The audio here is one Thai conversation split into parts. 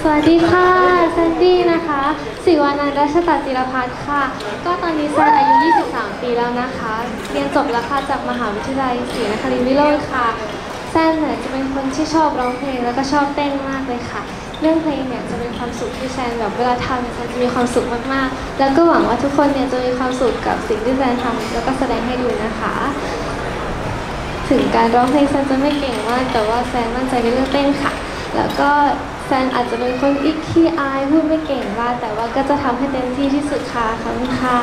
สวัสดีค่ะแซนดี้นะคะศิวานันท์ รัชตจิรพัฒน์ค่ะก็ตอนนี้แซนอายุ 23 ปีแล้วนะคะเรียนจบแล้วค่ะจากมหาวิทยาลัยศรีนครินทร์วิโรจน์ค่ะแซนเนี่ยจะเป็นคนที่ชอบร้องเพลงแล้วก็ชอบเต้นมากเลยค่ะเรื่องเพลงเนี่ยจะเป็นความสุขที่แซนแบบเวลาทำแซนจะมีความสุขมากๆแล้วก็หวังว่าทุกคนเนี่ยจะมีความสุขกับสิ่งที่แซนทำแล้วก็แสดงให้ดูนะคะถึงการร้องเพลงแซนจะไม่เก่งมากแต่ว่าแซนมั่นใจในเรื่องเต้นค่ะแล้วก็แซนอาจจะเป็นคนขี้อายพูดไม่เก่งว่าแต่ว่าก็จะทำให้เต็มที่ที่สุดค่ะขอบคุณค่ะ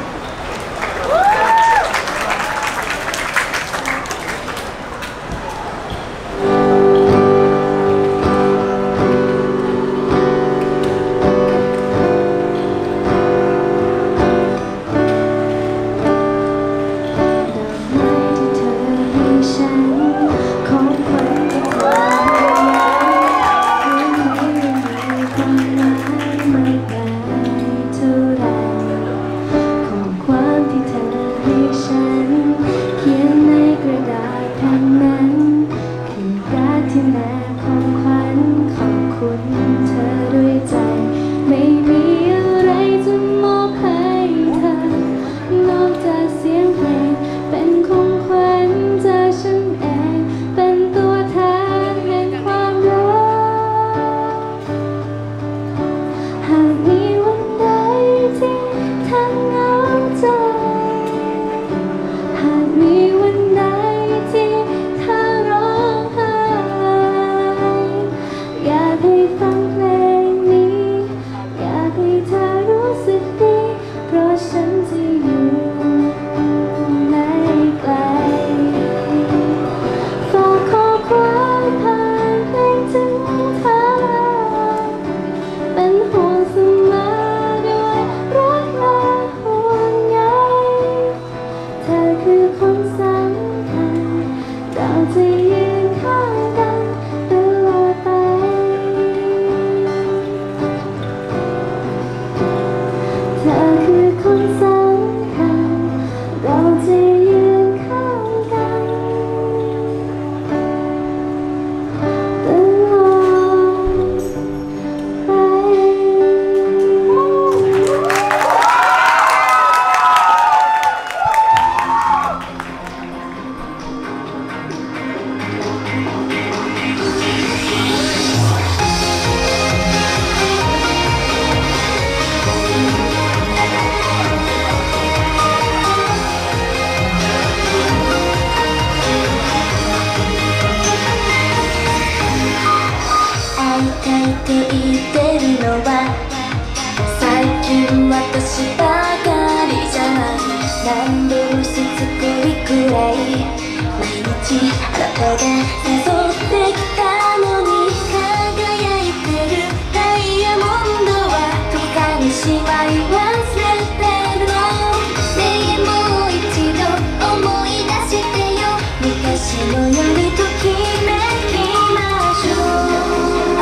ที่แม่ของขวัญขอบคุณเธอด้วยใจไม่มีอะไรจะมอบให้เธอนอกจากเสียงเพลงเป็นของขวัญจากฉันเองเป็นตัวแทนแห่งความรักหากมีวันใดที่เธอเหงาใจหากมีวันใดที่เธอร้องไห้อยากให้ฟังเพลงนี้อยากให้เธอรู้สึกดีเพราะฉันจะอยู่ไม่ไกลฝากข้อความผ่านเพลงถึงเธอเป็นห่วงเสมอด้วยรักและห่วงใยเธอคือคนสำคัญเราจะยืนข้างกันตลอดไปเธอคือคนสำคัญเราจะยืนข้างกันตลอดไป会いたいって言ってるのは最近私ばかりじゃない何度もしつこいくらい毎日あなたが誘ってきたのに輝いてるダイヤモンドはどこかにしまい忘れてるのねえもう一度思い出してよ昔のよりときめきましょう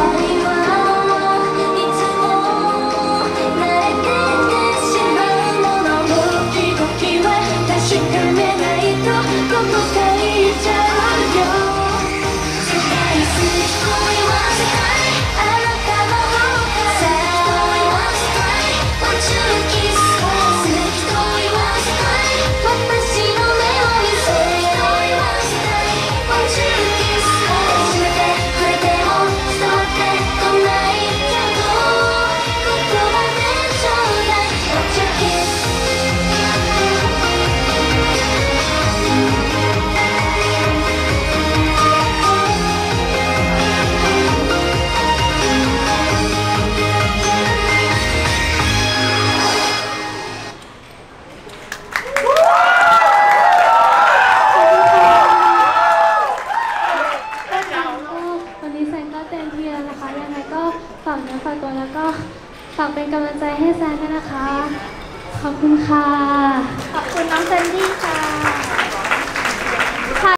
วันนี้แซนก็เต็มที่แล้วนะคะยังไงก็ฝากเนื้อฝากตัวแล้วก็ฝากเป็นกำลังใจให้แซนด้วยนะคะขอบคุณค่ะขอบคุณน้องแซนดี้ค่ะ